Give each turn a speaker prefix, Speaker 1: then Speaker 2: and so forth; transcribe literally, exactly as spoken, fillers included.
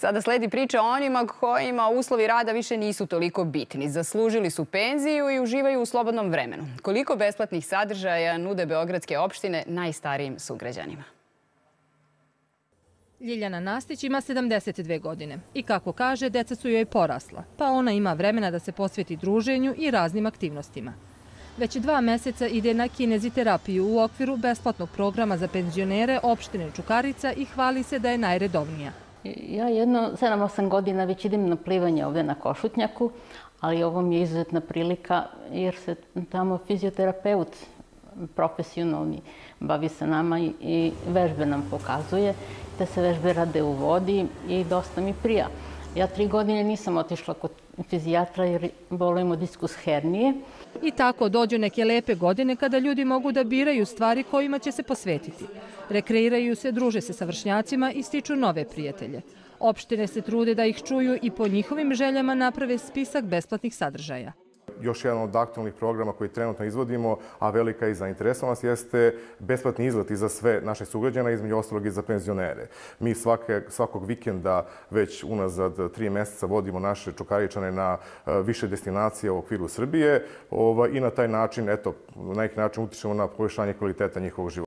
Speaker 1: Sada sledi priča o onima kojima uslovi rada više nisu toliko bitni. Zaslužili su penziju i uživaju u slobodnom vremenu. Koliko besplatnih sadržaja nude beogradske opštine najstarijim sugrađanima?
Speaker 2: Ljiljana Nastić ima sedamdeset dve godine i kako kaže, deca su joj porasla, pa ona ima vremena da se posveti druženju i raznim aktivnostima. Već dva meseca ide na kineziterapiju u okviru besplatnog programa za penzionere opštine Čukarica i hvali se da je najredovnija.
Speaker 3: Ja jedno sedam osam godina već idem na plivanje ovdje na Košutnjaku, ali ovo mi je izuzetna prilika jer se tamo fizioterapeut profesionalni bavi sa nama i vežbe nam pokazuje. Te se vežbe rade u vodi i dosta mi prija. Ja tri godine nisam otišla kod fizijatra jer bolujem od diskus hernije.
Speaker 2: I tako dođu neke lepe godine kada ljudi mogu da biraju stvari kojima će se posvetiti. Rekreiraju se, druže se sa vršnjacima i stiču nove prijatelje. Opštine se trude da ih čuju i po njihovim željama naprave spisak besplatnih sadržaja.
Speaker 4: Još jedan od aktualnih programa koji trenutno izvodimo, a velika i zainteresovanost, jeste besplatni izleti za sve naše sugrađana, između ostalog i za penzionere. Mi svake, svakog vikenda već unazad tri mjeseca vodimo naše Čukaričane na više destinacija u okviru Srbije i na taj način, eto, na neki način utičemo na poboljšanje kvaliteta njihovog života.